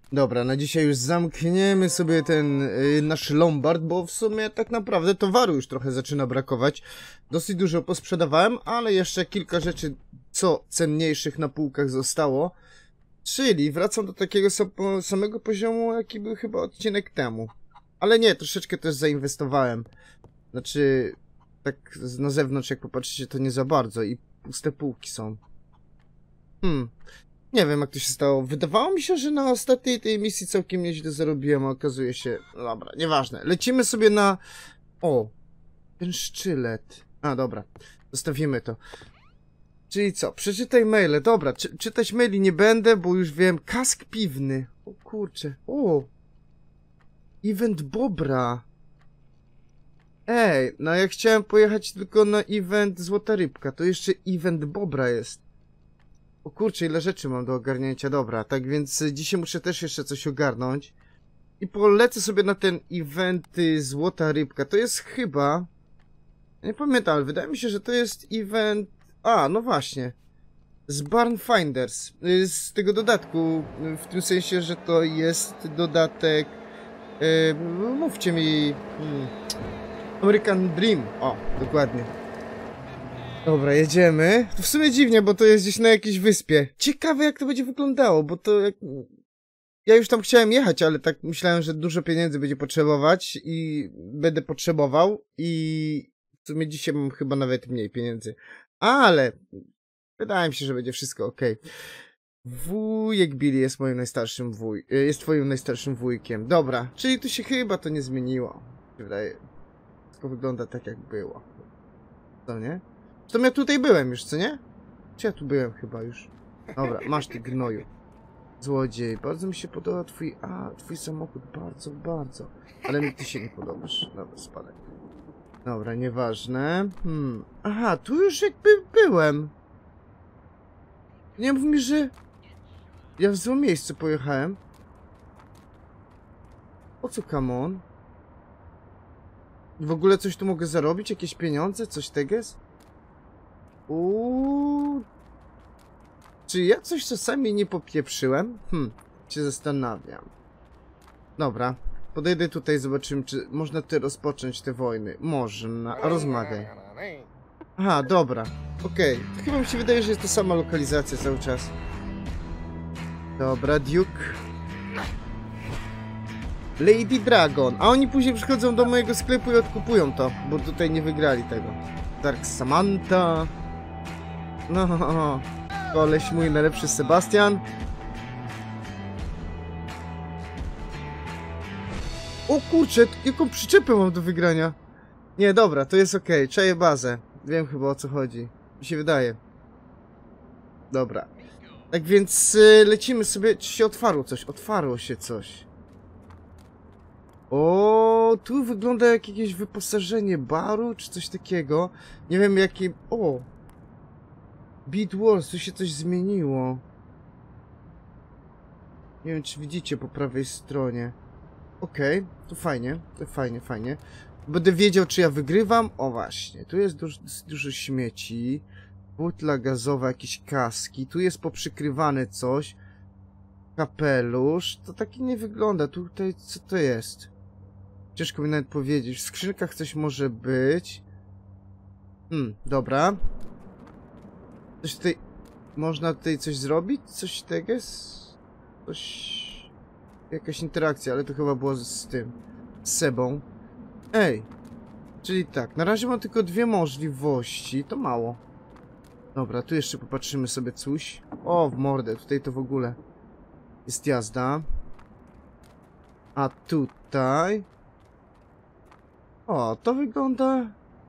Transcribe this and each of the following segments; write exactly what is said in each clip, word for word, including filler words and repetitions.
Dobra, na dzisiaj już zamkniemy sobie ten y, nasz lombard, bo w sumie tak naprawdę towaru już trochę zaczyna brakować. Dosyć dużo posprzedawałem, ale jeszcze kilka rzeczy co cenniejszych na półkach zostało. Czyli wracam do takiego sam samego poziomu, jaki był chyba odcinek temu. Ale nie, troszeczkę też zainwestowałem. Znaczy, tak na zewnątrz jak popatrzycie, to nie za bardzo i puste półki są. Hmm. Nie wiem, jak to się stało. Wydawało mi się, że na ostatniej tej misji całkiem nieźle zarobiłem, a okazuje się... No dobra, nieważne. Lecimy sobie na... O! Ten szczylet. A, dobra. Zostawimy to. Czyli co? Przeczytaj maile. Dobra, czy czytać maili nie będę, bo już wiem. Kask piwny. O kurczę. O! Event Bobra. Ej, no ja chciałem pojechać tylko na event Złota Rybka. To jeszcze event Bobra jest. O kurczę, ile rzeczy mam do ogarnięcia, dobra, tak więc dzisiaj muszę też jeszcze coś ogarnąć. I polecę sobie na ten eventy Złota Rybka, to jest chyba... Nie pamiętam, ale wydaje mi się, że to jest event... A, no właśnie. Z Barn Finders, z tego dodatku, w tym sensie, że to jest dodatek... Yy, mówcie mi... Hmm, American Dream, o, dokładnie. Dobra, jedziemy. To w sumie dziwnie, bo to jest gdzieś na jakiejś wyspie. Ciekawe, jak to będzie wyglądało, bo to jak... Ja już tam chciałem jechać, ale tak myślałem, że dużo pieniędzy będzie potrzebować i będę potrzebował i w sumie dzisiaj mam chyba nawet mniej pieniędzy. Ale wydaje mi się, że będzie wszystko ok. Wujek Billy jest moim najstarszym wuj... jest twoim najstarszym wujkiem. Dobra, czyli tu się chyba to nie zmieniło. Wydaje... Wszystko wygląda tak, jak było. Co nie? To ja tutaj byłem już, co nie? Czy ja tu byłem chyba już? Dobra, masz ty gnoju. Złodziej, bardzo mi się podoba twój... A, twój samochód, bardzo, bardzo. Ale mi ty się nie podobasz. Dobra, spadaj. Dobra, nieważne. Hmm. Aha, tu już jakby byłem. Nie mów mi, że... Ja w złe miejsce pojechałem. O co, come on? W ogóle coś tu mogę zarobić? Jakieś pieniądze? Coś teges? Uuu. Czy ja coś czasami nie popieprzyłem? Hm, się zastanawiam. Dobra, podejdę tutaj, zobaczymy, czy można tutaj rozpocząć te wojny. Można, rozmawiaj. Aha, dobra, okej. Okay. Chyba mi się wydaje, że jest to sama lokalizacja cały czas. Dobra, Duke. Lady Dragon. A oni później przychodzą do mojego sklepu i odkupują to, bo tutaj nie wygrali tego. Dark Samantha. No, koleś mój najlepszy Sebastian. O kurczę, jaką przyczepę mam do wygrania. Nie, dobra, to jest okej, okay. Czaję bazę. Wiem chyba, o co chodzi. Mi się wydaje. Dobra. Tak więc y, lecimy sobie. Czy się otwarło coś? Otwarło się coś. O, tu wygląda jak jakieś wyposażenie baru, czy coś takiego. Nie wiem jakie... O! Beat Wars, tu się coś zmieniło. Nie wiem, czy widzicie po prawej stronie. Okej, okay, to fajnie, to fajnie, fajnie. Będę wiedział, czy ja wygrywam. O właśnie, tu jest dużo, dużo śmieci. Butla gazowa, jakieś kaski. Tu jest poprzykrywane coś. Kapelusz. To taki nie wygląda. Tutaj, co to jest? Ciężko mi nawet powiedzieć. W skrzynkach coś może być. Hmm, dobra. Coś tutaj... Można tutaj coś zrobić? Coś tego jest? Coś... Jakaś interakcja, ale to chyba było z, z tym. Z Sebą. Ej! Czyli tak, na razie mam tylko dwie możliwości. To mało. Dobra, tu jeszcze popatrzymy sobie coś. O, w mordę. Tutaj to w ogóle jest jazda. A tutaj... O, to wygląda...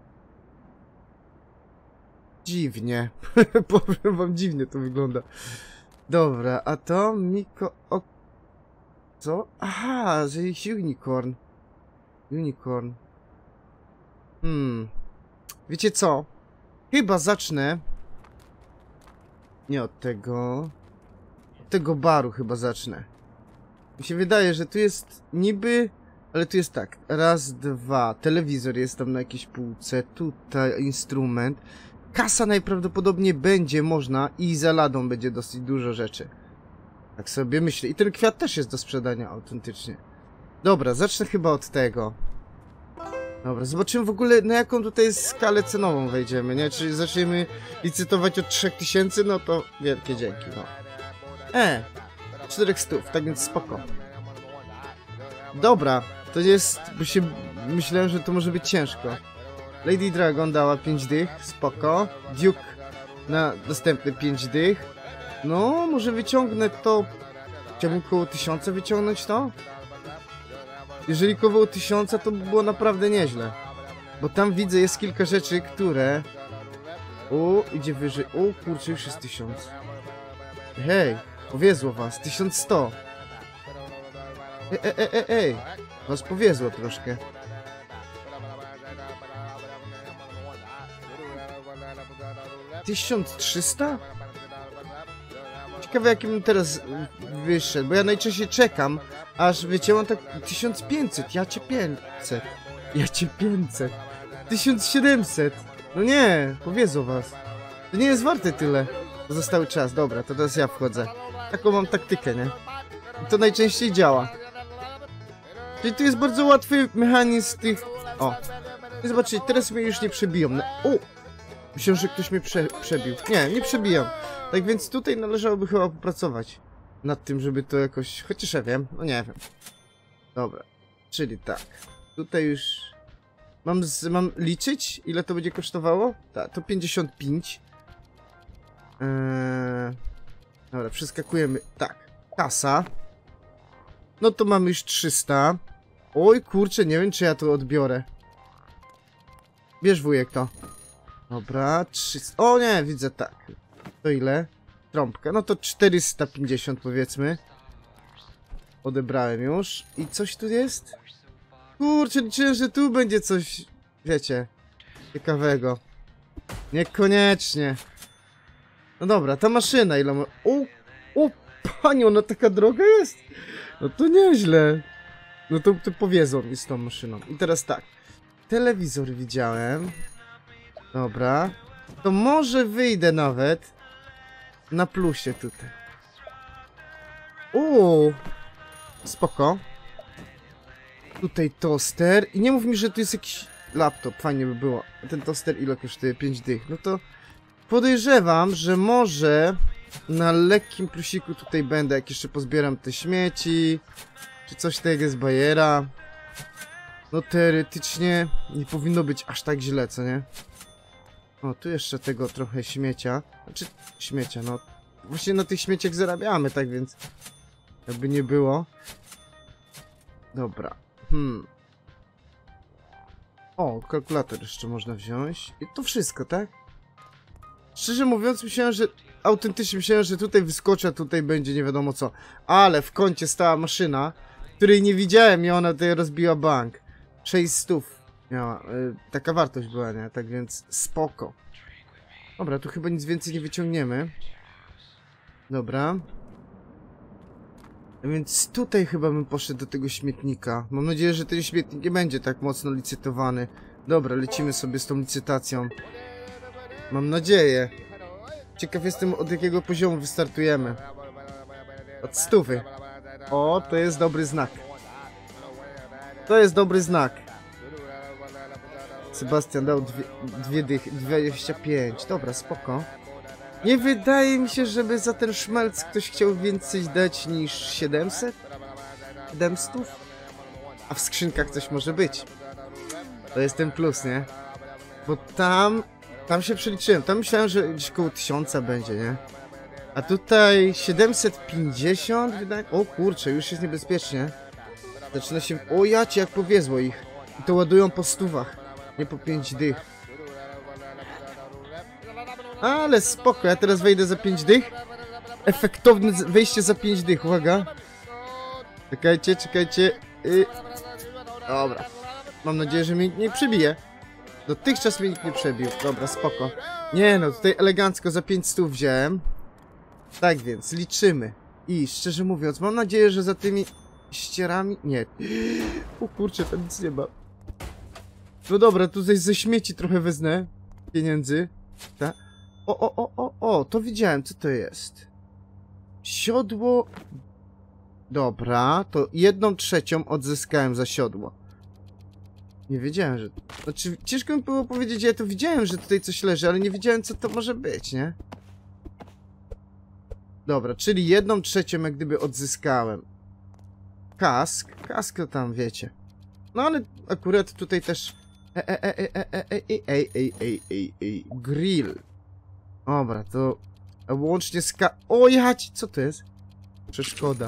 Dziwnie. Powiem wam, dziwnie to wygląda. Dobra, a to Miko... O... Co? Aha, że jest unicorn. Unicorn. Hmm. Wiecie co? Chyba zacznę... Nie od tego... Od tego baru chyba zacznę. Mi się wydaje, że tu jest niby... Ale tu jest tak. Raz, dwa. Telewizor jest tam na jakiejś półce. Tutaj instrument. Kasa najprawdopodobniej będzie można i za ladą będzie dosyć dużo rzeczy. Tak sobie myślę. I ten kwiat też jest do sprzedania autentycznie. Dobra, zacznę chyba od tego. Dobra, zobaczymy w ogóle, na jaką tutaj skalę cenową wejdziemy, nie? Czyli zaczniemy licytować od trzech tysięcy, no to wielkie dzięki, no. E, czterech stów, tak więc spoko. Dobra, to jest, bo się myślałem, że to może być ciężko. Lady Dragon dała pięć dych, spoko. Duke na następne pięć dych. No, może wyciągnę to... Chciałbym koło tysiąca wyciągnąć to? Jeżeli koło tysiąca, to by było naprawdę nieźle. Bo tam widzę, jest kilka rzeczy, które... O, idzie wyżej. O, kurczę, już jest tysiąc. Hej, powiezło was, tysiąc sto. Ej, ej, ej, ej, ej. Was powiezło troszkę. tysiąc trzysta? Ciekawe, jakim teraz wyszedł, bo ja najczęściej czekam, aż wiecie, mam tak tysiąc pięćset, ja cię pięćset, ja cię pięćset, tysiąc siedemset, no nie, powiedzą was, to nie jest warte tyle, zostały czas, dobra, to teraz ja wchodzę, taką mam taktykę, nie, i to najczęściej działa, czyli tu jest bardzo łatwy mechanizm tych, o, i zobaczcie, teraz mnie już nie przebiją, no, o, myślę, że ktoś mnie prze, przebił, nie, nie przebijam. Tak więc tutaj należałoby chyba popracować nad tym, żeby to jakoś... Chociaż ja wiem, no nie wiem. Dobra, czyli tak. Tutaj już... Mam, z... mam liczyć, ile to będzie kosztowało? Tak, to pięćdziesiąt pięć. Eee... Dobra, przeskakujemy. Tak, kasa. No to mamy już trzysta. Oj, kurczę, nie wiem, czy ja to odbiorę. Bierz, wujek, to. Dobra, trzysta... O nie, widzę, tak. To ile? Trąbka. No to czterysta pięćdziesiąt powiedzmy. Odebrałem już. I coś tu jest? Kurczę, liczyłem, że tu będzie coś, wiecie, ciekawego. Niekoniecznie. No dobra, ta maszyna ile ma... O, o, panie, ona taka droga jest? No to nieźle. No to, to powiedzą mi z tą maszyną. I teraz tak. Telewizor widziałem. Dobra. To może wyjdę nawet na plusie tutaj. Uuu. Spoko. Tutaj toster. I nie mów mi, że tu jest jakiś laptop. Fajnie by było. Ten toster ile kosztuje? pięć dych. No to podejrzewam, że może na lekkim plusiku tutaj będę, jak jeszcze pozbieram te śmieci. Czy coś tego z bajera. No teoretycznie nie powinno być aż tak źle, co nie? O, tu jeszcze tego trochę śmiecia. Znaczy, śmiecia, no. Właśnie na tych śmieciach zarabiamy, tak więc... Jakby nie było. Dobra. Hmm. O, kalkulator jeszcze można wziąć. I to wszystko, tak? Szczerze mówiąc, myślałem, że... Autentycznie myślałem, że tutaj wyskoczę, a tutaj będzie nie wiadomo co. Ale w kącie stała maszyna, której nie widziałem i ona tutaj rozbiła bank. sześćset miała. Yy, taka wartość była, nie? Tak więc spoko. Dobra, tu chyba nic więcej nie wyciągniemy. Dobra. Więc tutaj chyba bym poszedł do tego śmietnika. Mam nadzieję, że ten śmietnik nie będzie tak mocno licytowany. Dobra, lecimy sobie z tą licytacją. Mam nadzieję. Ciekaw jestem, od jakiego poziomu wystartujemy. Od stówy. O, to jest dobry znak. To jest dobry znak. Sebastian dał dwie, dwie dych, dwadzieścia pięć. Dobra, spoko. Nie wydaje mi się, żeby za ten szmelc ktoś chciał więcej dać niż siedemset? siedemset? A w skrzynkach coś może być. To jest ten plus, nie? Bo tam... Tam się przeliczyłem. Tam myślałem, że gdzieś koło tysiąca będzie, nie? A tutaj siedemset pięćdziesiąt wydaje... O kurczę, już jest niebezpiecznie. Zaczyna się... O jacie, jak powiezło ich. I to ładują po stówach. Nie po pięć dych. Ale spoko, ja teraz wejdę za pięć dych. Efektowne wejście za pięć dych, uwaga. Czekajcie, czekajcie. I... Dobra. Mam nadzieję, że mnie nikt nie przebije. Dotychczas mnie nikt nie przebił. Dobra, spoko. Nie no, tutaj elegancko za pięć stów wziąłem. Tak więc, liczymy. I szczerze mówiąc, mam nadzieję, że za tymi ścierami... Nie. O kurczę, tam nic nie ma. No dobra, tutaj ze śmieci trochę wezmę pieniędzy. Tak? O, o, o, o, o, to widziałem, co to jest. Siodło... Dobra, to jedną trzecią odzyskałem za siodło. Nie wiedziałem, że... Znaczy, ciężko mi było powiedzieć, ja to widziałem, że tutaj coś leży, ale nie wiedziałem, co to może być, nie? Dobra, czyli jedną trzecią jak gdyby odzyskałem. Kask, kask to tam wiecie. No ale akurat tutaj też... Ej, ej, ej, ej, ej, ej, ej, ej, ej, ej, grill. Dobra, to... Łącznie z ka... O, jać! Co to jest? Przeszkoda.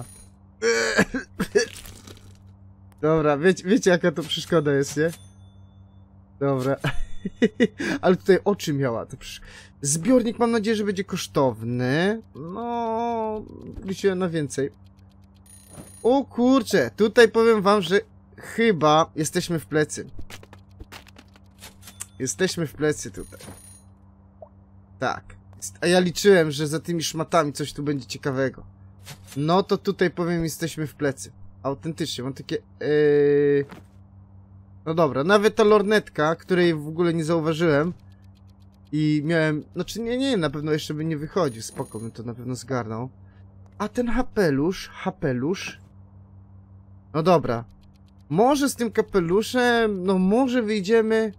Dobra, wiecie, wiecie jaka to przeszkoda jest, nie? Dobra. Ale tutaj oczy miała. To przecież... Zbiornik mam nadzieję, że będzie kosztowny. No... Liczyłem na więcej. O kurczę, tutaj powiem wam, że chyba jesteśmy w plecy. Jesteśmy w plecy tutaj. Tak. A ja liczyłem, że za tymi szmatami coś tu będzie ciekawego. No to tutaj powiem, jesteśmy w plecy. Autentycznie, mam takie... Yy... No dobra, nawet ta lornetka, której w ogóle nie zauważyłem. I miałem... Znaczy nie, nie, na pewno jeszcze by nie wychodził. Spoko, bym to na pewno zgarnął. A ten hapelusz, hapelusz... No dobra. Może z tym kapeluszem, no może wyjdziemy...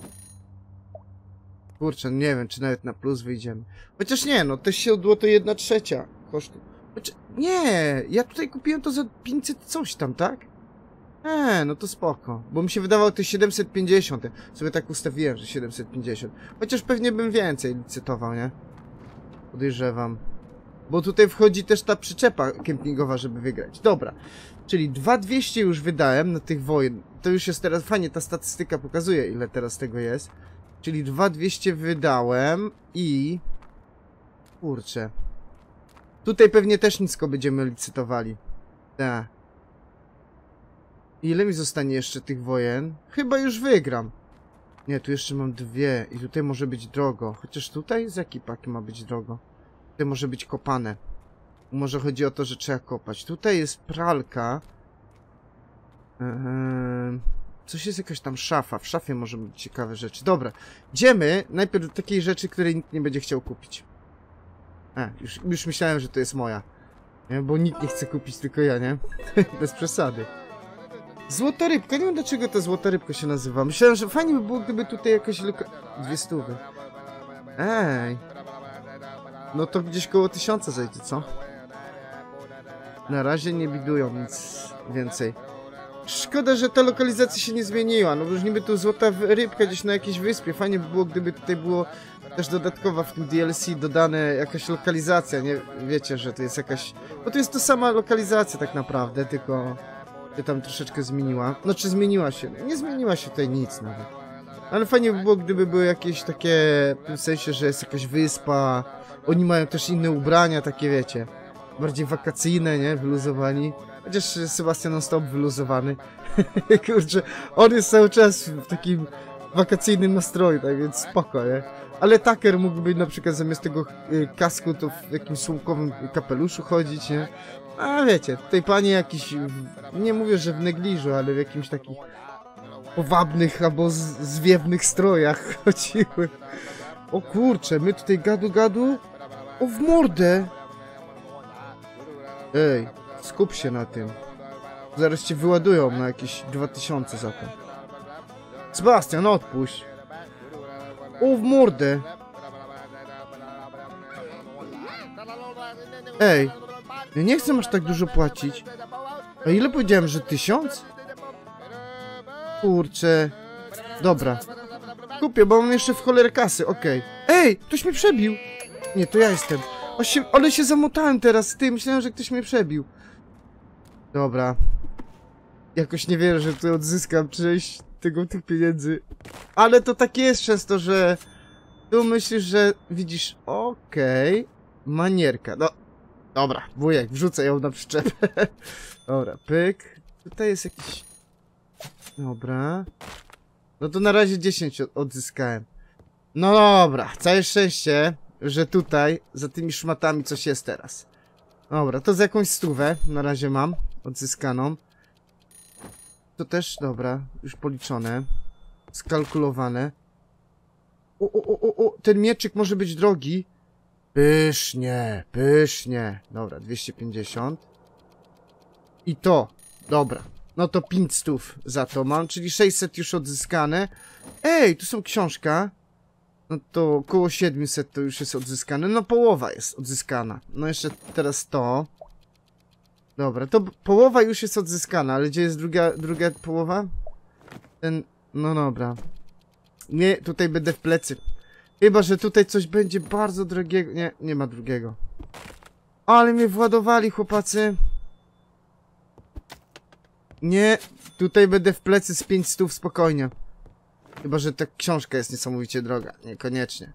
Kurczę, nie wiem, czy nawet na plus wyjdziemy. Chociaż nie, no to siodło to jedna trzecia kosztu. Znaczy, nie, ja tutaj kupiłem to za pięćset coś tam, tak? Eee, no to spoko. Bo mi się wydawało to siedemset pięćdziesiąt. Sobie tak ustawiłem, że siedemset pięćdziesiąt. Chociaż pewnie bym więcej licytował, nie? Podejrzewam. Bo tutaj wchodzi też ta przyczepa kempingowa, żeby wygrać. Dobra. Czyli dwa tysiące dwieście już wydałem na tych wojen. To już jest teraz fajnie, ta statystyka pokazuje, ile teraz tego jest. Czyli dwa tysiące dwieście wydałem i... Kurczę. Tutaj pewnie też nisko będziemy licytowali. Tak. Ile mi zostanie jeszcze tych wojen? Chyba już wygram. Nie, tu jeszcze mam dwie i tutaj może być drogo. Chociaż tutaj z jakiej paki ma być drogo? Tutaj może być kopane. Może chodzi o to, że trzeba kopać. Tutaj jest pralka. Eee, coś jest jakaś tam szafa. W szafie może być ciekawe rzeczy. Dobra, idziemy najpierw do takiej rzeczy, której nikt nie będzie chciał kupić. E, już, już myślałem, że to jest moja. Nie? Bo nikt nie chce kupić, tylko ja, nie? Bez przesady. Złota rybka. Nie wiem, dlaczego ta złota rybka się nazywa. Myślałem, że fajnie by było, gdyby tutaj jakaś loka... Dwie stówy. Ej. No to gdzieś koło tysiąca zejdzie, co? Na razie nie widują nic więcej. Szkoda, że ta lokalizacja się nie zmieniła. No bo już niby tu złota rybka gdzieś na jakiejś wyspie. Fajnie by było, gdyby tutaj było też dodatkowa w tym D L C dodane jakaś lokalizacja. Nie wiecie, że to jest jakaś... Bo to jest to sama lokalizacja tak naprawdę, tylko się tam troszeczkę zmieniła. Znaczy zmieniła się. Nie zmieniła się tutaj nic nawet. Ale fajnie by było, gdyby były jakieś takie... W tym sensie, że jest jakaś wyspa. Oni mają też inne ubrania, takie wiecie. Bardziej wakacyjne, nie? Wyluzowani. Chociaż Sebastian non-stop wyluzowany. Kurczę, on jest cały czas w takim wakacyjnym nastroju, tak więc spoko, nie? Ale Tucker mógłby na przykład zamiast tego y, kasku to w jakimś słomkowym kapeluszu chodzić, nie? A wiecie, tutaj panie jakiś, nie mówię, że w negliżu, ale w jakimś takich powabnych albo z, zwiewnych strojach chodziły. O kurczę, my tutaj gadu gadu? O w mordę! Ej, skup się na tym. Zaraz cię wyładują na jakieś dwa tysiące za to. Sebastian, odpuść. O w mordę! Ej, ja nie chcę aż tak dużo płacić. A ile powiedziałem, że tysiąc? Kurczę. Dobra. Kupię, bo mam jeszcze w cholerę kasy, okej. Okay. Ej, ktoś mnie przebił. Nie, to ja jestem. O się, ale się zamotałem teraz, ty, myślałem, że ktoś mnie przebił. Dobra. Jakoś nie wierzę, że tu odzyskam część tego, tych pieniędzy. Ale to tak jest często, że tu myślisz, że widzisz, okej, okay. Manierka, no. Dobra, wujek, wrzucę ją na przyczepę. Dobra, pyk. Tutaj jest jakiś... Dobra. No to na razie dziesięć odzyskałem. No dobra, całe szczęście, że tutaj za tymi szmatami coś jest teraz. Dobra, to za jakąś stówę na razie mam odzyskaną. To też, dobra, już policzone. Skalkulowane. O, o, o, o, o, ten mieczyk może być drogi. Pysznie, pysznie. Dobra, dwieście pięćdziesiąt. I to, dobra. No to pięćset za to mam, czyli sześćset już odzyskane. Ej, tu są książka. No to około siedemset to już jest odzyskane. No połowa jest odzyskana. No jeszcze teraz to. Dobra, to połowa już jest odzyskana, ale gdzie jest druga, druga połowa? Ten, no dobra. Nie, tutaj będę w plecy. Chyba, że tutaj coś będzie bardzo drogiego. Nie, nie ma drugiego. Ale mnie władowali, chłopacy. Nie, tutaj będę w plecy z pięćset spokojnie. Chyba, że ta książka jest niesamowicie droga. Niekoniecznie.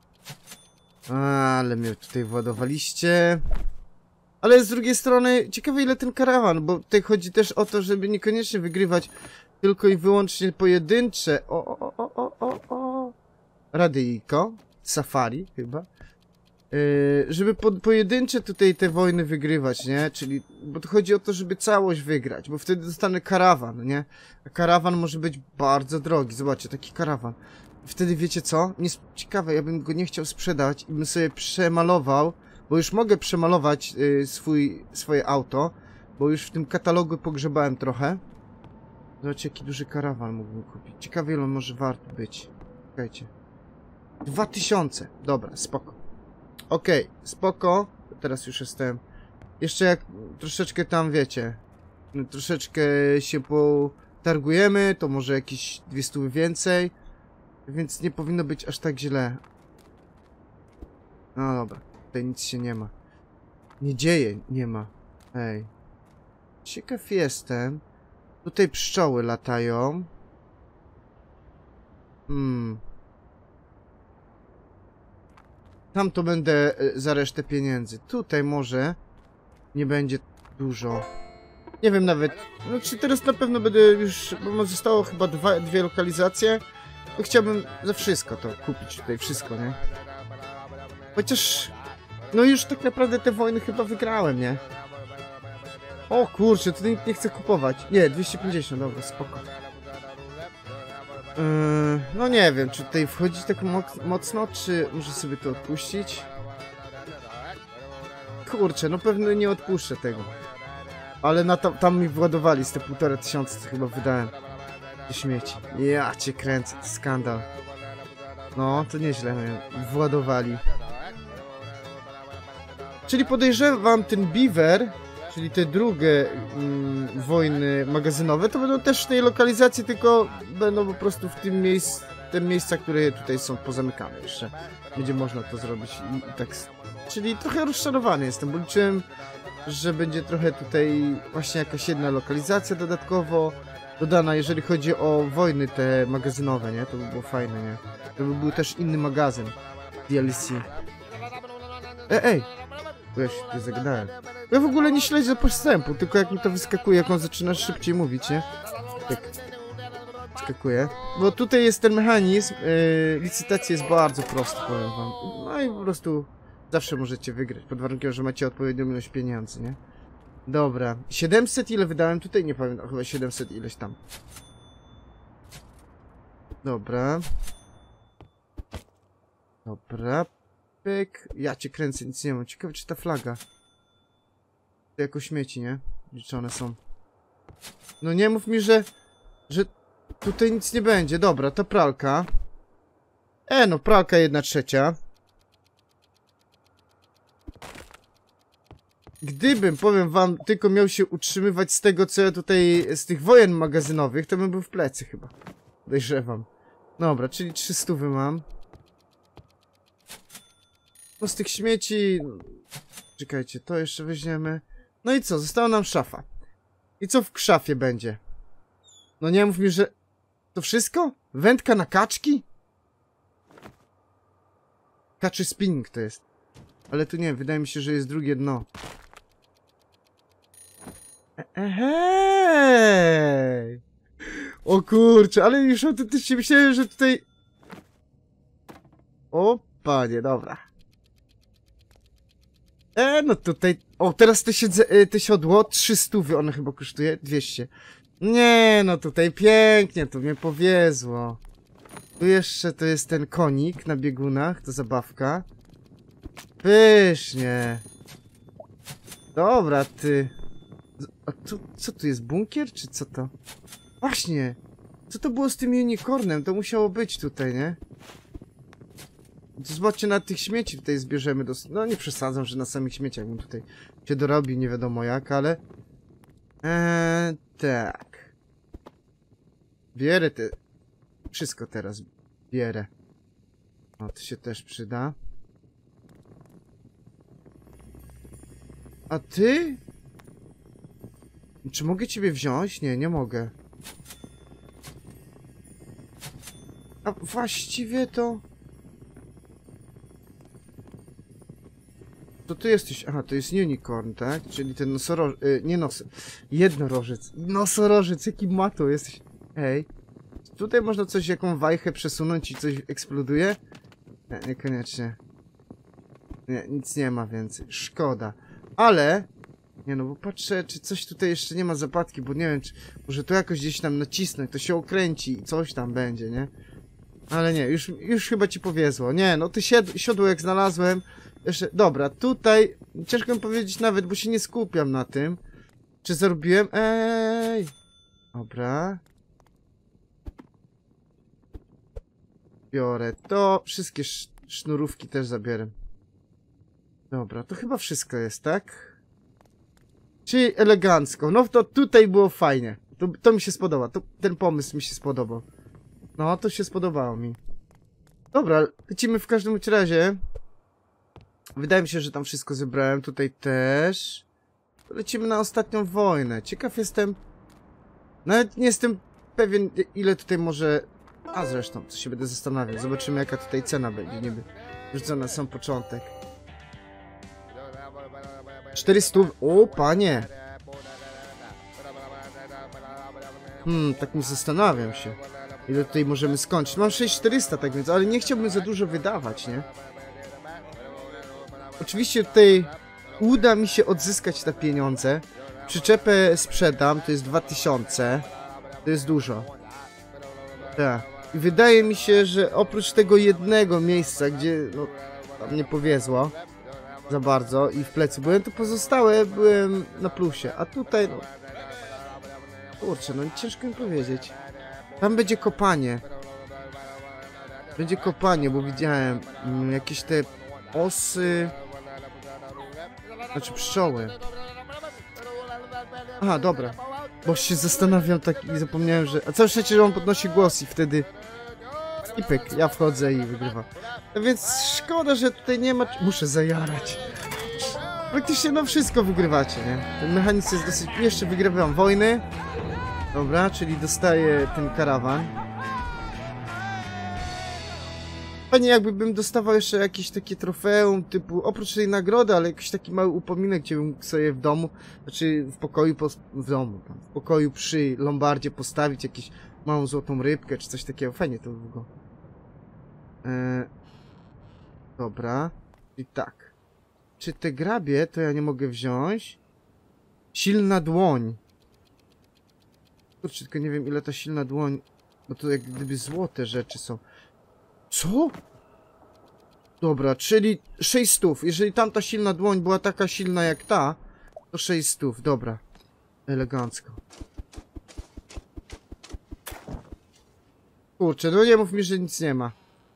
Ale mnie tutaj władowaliście. Ale z drugiej strony, ciekawe ile ten karawan, bo tutaj chodzi też o to, żeby niekoniecznie wygrywać tylko i wyłącznie pojedyncze. O, o, o, o, o, o. Radyjko. Safari chyba. Yy, żeby po, pojedyncze tutaj te wojny wygrywać, nie? Czyli, bo to chodzi o to, żeby całość wygrać, bo wtedy dostanę karawan, nie? A karawan może być bardzo drogi. Zobaczcie, taki karawan. Wtedy wiecie co? Nie, ciekawe, ja bym go nie chciał sprzedać i bym sobie przemalował, bo już mogę przemalować yy, swój, swoje auto, bo już w tym katalogu pogrzebałem trochę. Zobaczcie, jaki duży karawan mógłbym kupić. Ciekawe, ile on może wart być. Czekajcie. Dwa tysiące. Dobra, spoko. Okej, okay, spoko. Teraz już jestem. Jeszcze jak troszeczkę tam, wiecie, no, troszeczkę się potargujemy, to może jakieś dwie stówy więcej. Więc nie powinno być aż tak źle. No dobra, tutaj nic się nie ma. Nie dzieje, nie ma. Ej. Ciekaw jestem. Tutaj pszczoły latają. Hmm. Tam to będę za resztę pieniędzy. Tutaj może nie będzie dużo. Nie wiem nawet. No czy teraz na pewno będę już, bo zostało chyba dwa, dwie lokalizacje. To chciałbym za wszystko to kupić tutaj, wszystko, nie? Chociaż, no już tak naprawdę te wojny chyba wygrałem, nie? O kurczę, tutaj nikt nie chce kupować. Nie, dwieście pięćdziesiąt, dobra, spoko. Yy, no nie wiem, czy tutaj wchodzić tak mocno, czy może sobie to odpuścić? Kurczę, no pewnie nie odpuszczę tego. Ale na tam, tam mi władowali z te półtora tysiąca, co chyba wydałem. Do śmieci. Ja cię kręcę, to skandal. No, to nieźle mnie władowali. Czyli podejrzewam, ten Beaver, czyli te drugie mm, wojny magazynowe, to będą też w tej lokalizacji, tylko będą po prostu w tym miejscu, te miejsca, które tutaj są pozamykane jeszcze. Będzie można to zrobić i, i tak. Czyli trochę rozczarowany jestem, bo liczyłem, że będzie trochę tutaj właśnie jakaś jedna lokalizacja dodatkowo dodana, jeżeli chodzi o wojny te magazynowe, nie? To by było fajne, nie? To by był też inny magazyn D L C. Ej, ej! Bo ja się tu zagadałem. Ja w ogóle nie śledzę postępu, tylko jak mi to wyskakuje, jak on zaczyna szybciej mówić, nie? Tak. Wyskakuje. Bo tutaj jest ten mechanizm, yy, licytacja jest bardzo prosty, powiem wam. No i po prostu zawsze możecie wygrać, pod warunkiem, że macie odpowiednią ilość pieniędzy, nie? Dobra. siedemset ile wydałem? Tutaj nie pamiętam, chyba siedemset ileś tam. Dobra. Dobra. Pyk. Ja cię kręcę, nic nie mam. Ciekawe, czy ta flaga. To jako śmieci, nie? Liczone są. No nie mów mi, że... Że tutaj nic nie będzie. Dobra, to pralka. E, no pralka jedna trzecia. Gdybym, powiem wam, tylko miał się utrzymywać z tego, co ja tutaj... Z tych wojen magazynowych, to bym był w plecy chyba. Podejrzewam. Dobra, czyli trzysta mam. No z tych śmieci... Czekajcie, to jeszcze weźmiemy. No i co? Została nam szafa. I co w szafie będzie? No nie mów mi, że... To wszystko? Wędka na kaczki? Kaczy spinning to jest. Ale tu nie, wydaje mi się, że jest drugie dno. Ehej! O kurczę, ale już autentycznie myślałem, że tutaj... O panie, dobra. E, no tutaj... O, teraz te, siedze, te siodło, trzysta, one chyba kosztuje, dwieście. Nie, no tutaj pięknie, tu mnie powiezło. Tu jeszcze to jest ten konik na biegunach, to zabawka. Pysznie. Dobra, ty. A to, co tu jest? Bunkier, czy co to? Właśnie. Co to było z tym unicornem? To musiało być tutaj, nie? Zobaczcie, na tych śmieci tutaj zbierzemy dos... No nie przesadzam, że na samych śmieciach bym tutaj się dorobił, nie wiadomo jak, ale... Eee, tak. Bierę te... Wszystko teraz bierę. O, to się też przyda. A ty? Czy mogę ciebie wziąć? Nie, nie mogę. A właściwie to... To ty jesteś... Aha, to jest unicorn, tak? Czyli ten nosorożec... Yy, nie nos... Jednorożec. Nosorożec, jaki mato jesteś... Hej. Tutaj można coś, jaką wajchę przesunąć i coś eksploduje? Nie, niekoniecznie. Nie, nic nie ma więcej. Szkoda. Ale... Nie no, bo patrzę, czy coś tutaj jeszcze nie ma zapadki, bo nie wiem, czy... Może to jakoś gdzieś tam nacisnąć, to się okręci i coś tam będzie, nie? Ale nie, już, już chyba ci powiezło. Nie, no ty sied... siodło jak znalazłem... Jeszcze, dobra, tutaj ciężko mi powiedzieć nawet, bo się nie skupiam na tym. Czy zrobiłem? Ej! Dobra. Biorę to. Wszystkie sz sznurówki też zabierę. Dobra, to chyba wszystko jest, tak? Czyli elegancko. No to tutaj było fajnie. To, to mi się spodoba. To, ten pomysł mi się spodobał. No, to się spodobało mi. Dobra, lecimy w każdym razie. Wydaje mi się, że tam wszystko zebrałem. Tutaj też. Lecimy na ostatnią wojnę. Ciekaw jestem... Nawet nie jestem pewien, ile tutaj może... A zresztą, to się będę zastanawiał. Zobaczymy, jaka tutaj cena będzie. Niby rzucona na sam początek. czterysta... O, panie! Hmm, tak mi zastanawiam się. Ile tutaj możemy skończyć. Mam sześć tysięcy czterysta, tak więc, ale nie chciałbym za dużo wydawać, nie? Oczywiście tutaj uda mi się odzyskać te pieniądze. Przyczepę sprzedam, to jest dwa tysiące. To jest dużo. Tak. I wydaje mi się, że oprócz tego jednego miejsca, gdzie no, tam nie powiezło za bardzo i w plecy byłem, to pozostałe byłem na plusie. A tutaj, no... Kurczę, no ciężko mi powiedzieć. Tam będzie kopanie. Będzie kopanie, bo widziałem mm, jakieś te osy... Znaczy pszczoły. Aha, dobra. Bo się zastanawiam tak i zapomniałem, że... A całe szczęście, że on podnosi głos i wtedy... I pyk, ja wchodzę i wygrywam. No więc szkoda, że tutaj nie ma... Muszę zajarać. Praktycznie no wszystko wygrywacie, nie? Ten mechanizm jest dosyć... Jeszcze wygrywam wojny. Dobra, czyli dostaję ten karawan. Fajnie jakbym dostawał jeszcze jakieś takie trofeum, typu, oprócz tej nagrody, ale jakiś taki mały upominek, gdzie bym mógł sobie w domu, znaczy w pokoju, w domu, tam, w pokoju przy lombardzie postawić jakąś małą złotą rybkę, czy coś takiego. Fajnie to by było. Eee, dobra. I tak. Czy te grabie to ja nie mogę wziąć? Silna dłoń. Kurczę, tylko nie wiem ile ta silna dłoń, bo to jak gdyby złote rzeczy są. Co? Dobra, czyli sześć stów. Jeżeli tamta silna dłoń była taka silna jak ta, to sześć stów. Dobra. Elegancko. Kurczę, no nie mów mi, że nic nie ma.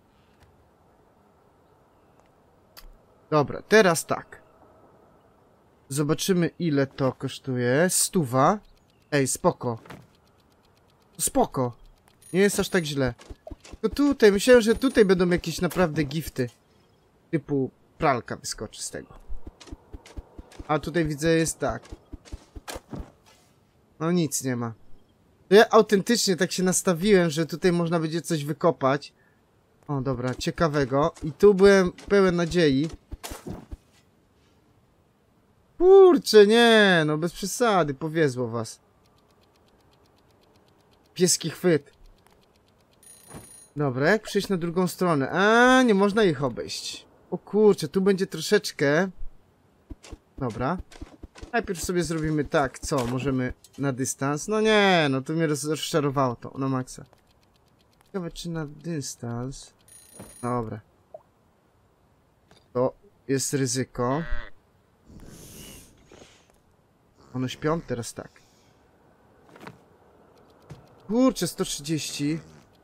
Dobra, teraz tak. Zobaczymy ile to kosztuje. Stuwa. Ej, spoko. Spoko. Nie jest aż tak źle. To tutaj, myślałem, że tutaj będą jakieś naprawdę gifty. Typu pralka wyskoczy z tego. A tutaj widzę jest tak. No nic nie ma. To ja autentycznie tak się nastawiłem, że tutaj można będzie coś wykopać. O dobra, ciekawego. I tu byłem pełen nadziei. Kurczę, nie, no bez przesady, powiezło was. Pieski chwyt. Dobra, jak przejść na drugą stronę? A, nie można ich obejść. O kurczę, tu będzie troszeczkę... Dobra. Najpierw sobie zrobimy tak, co? Możemy na dystans? No nie, no tu mnie rozczarowało to, na maksa. Ciekawe, czy na dystans... Dobra. To jest ryzyko. One śpią? Teraz tak. Kurczę, sto trzydzieści.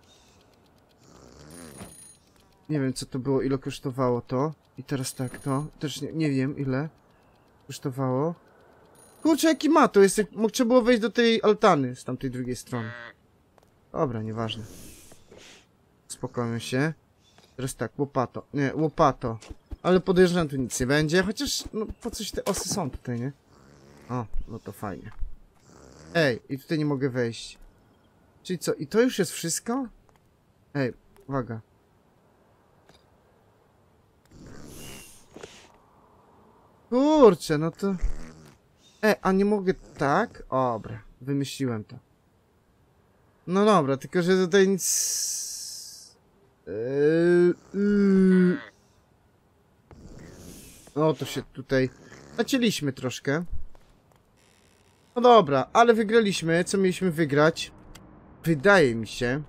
Nie wiem, co to było, ile kosztowało to. I teraz tak, to. Też nie, nie wiem, ile kosztowało. Kurczę, jaki ma to jest, jak trzeba było wejść do tej altany z tamtej drugiej strony. Dobra, nieważne. Spokojnie się. Teraz tak, łopato. Nie, łopato. Ale podejrzewam, tu nic nie będzie, chociaż, no, po coś te osy są tutaj, nie? O, no to fajnie. Ej, i tutaj nie mogę wejść. Czyli co, i to już jest wszystko? Ej, uwaga. Kurczę, no to... E, a nie mogę tak? O, dobra, wymyśliłem to. No dobra, tylko że tutaj nic... Yy, yy. No to się tutaj... Zacięliśmy troszkę. No dobra, ale wygraliśmy. Co mieliśmy wygrać? Wydaje mi się,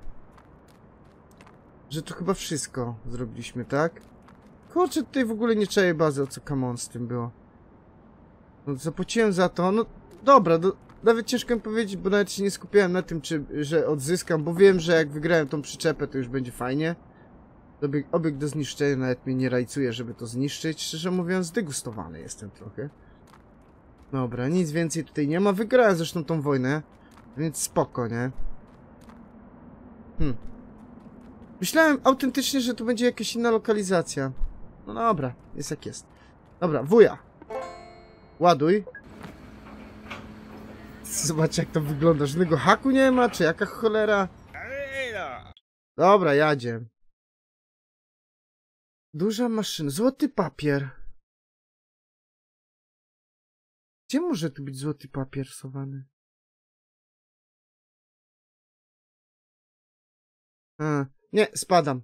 że to chyba wszystko zrobiliśmy, tak? Kurczę, tutaj w ogóle nie czaję bazy, o co come on z tym było. No zapłaciłem za to, no dobra, do, nawet ciężko mi powiedzieć, bo nawet się nie skupiałem na tym, czy, że odzyskam, bo wiem, że jak wygrałem tą przyczepę, to już będzie fajnie. Obiekt, obiekt do zniszczenia nawet mnie nie rajcuje, żeby to zniszczyć. Szczerze mówiąc, zdegustowany jestem trochę. Dobra, nic więcej tutaj nie ma. Wygrałem zresztą tą wojnę, więc spoko, nie? Hmm. Myślałem autentycznie, że tu będzie jakaś inna lokalizacja. No dobra, jest jak jest. Dobra, wuja. Ładuj. Zobacz, jak to wygląda. Żadnego haku nie ma, czy jaka cholera? Dobra, jadzie. Duża maszyna. Złoty papier. Gdzie może tu być złoty papier wsowany? A, nie, spadam.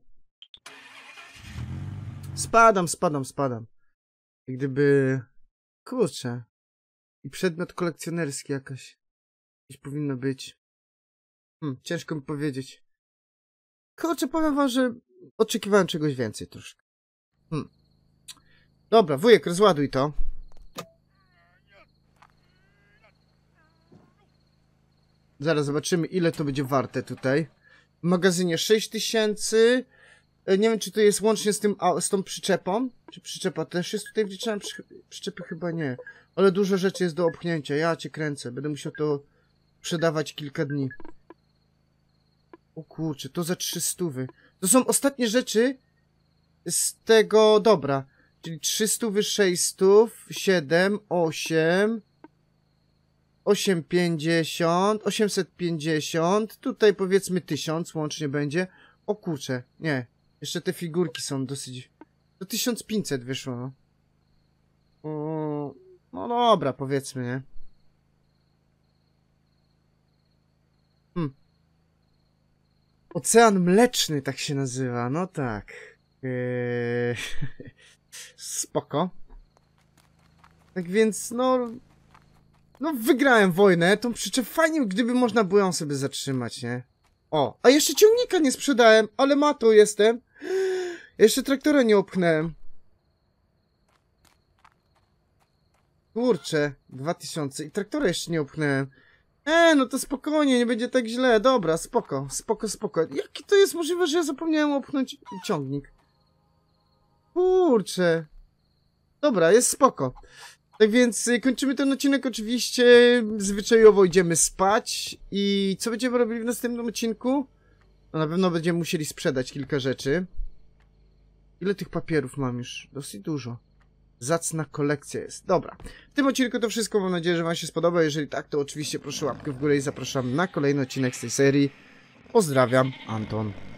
Spadam, spadam, spadam. Jak gdyby... Kurczę. I przedmiot kolekcjonerski jakaś. Gdzieś powinno być. Hmm, ciężko mi powiedzieć. Kurczę, powiem wam, że oczekiwałem czegoś więcej troszkę. Hmm. Dobra, wujek, rozładuj to. Zaraz zobaczymy, ile to będzie warte tutaj. W magazynie sześć tysięcy. Nie wiem, czy to jest łącznie z tym, z tą przyczepą. Czy przyczepa też jest tutaj wliczana? Przy, przyczepy chyba nie. Ale dużo rzeczy jest do opchnięcia. Ja cię kręcę. Będę musiał to sprzedawać kilka dni. O kurczę, to za trzy stówy. To są ostatnie rzeczy z tego dobra. Czyli trzy stówy, sześć stów, siedem, osiem, osiem pięćdziesiąt, osiemset pięćdziesiąt. Tutaj powiedzmy tysiąc łącznie będzie. O kurczę, nie. Jeszcze te figurki są dosyć... Do tysiąc pięćset wyszło, no. O, no dobra, powiedzmy, nie? Hmm. Ocean Mleczny tak się nazywa, no tak. Eee... Spoko. Tak więc, no... No wygrałem wojnę, tą przyczep fajnie, gdyby można było ją sobie zatrzymać, nie? O, a jeszcze ciągnika nie sprzedałem, ale matą jestem. Jeszcze traktora nie opchnąłem. Kurczę, dwa tysiące i traktora jeszcze nie opchnąłem. E, no to spokojnie, nie będzie tak źle. Dobra, spoko, spoko, spoko. Jakie to jest możliwe, że ja zapomniałem opchnąć ciągnik? Kurczę. Dobra, jest spoko. Tak więc kończymy ten odcinek oczywiście. Zwyczajowo idziemy spać. I co będziemy robili w następnym odcinku? No na pewno będziemy musieli sprzedać kilka rzeczy. Ile tych papierów mam już? Dosyć dużo. Zacna kolekcja jest. Dobra. W tym odcinku to wszystko. Mam nadzieję, że wam się spodoba. Jeżeli tak, to oczywiście proszę łapkę w górę i zapraszam na kolejny odcinek z tej serii. Pozdrawiam, Anton.